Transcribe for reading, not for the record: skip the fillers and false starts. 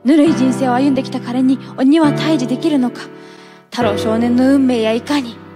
ぬるい人生を歩んできた彼に鬼は退治できるのか。太郎少年の運命やいかに。